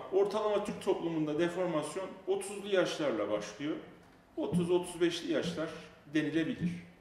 ortalama Türk toplumunda deformasyon 30'lu yaşlarla başlıyor. 30-35'li yaşlar denilebilir.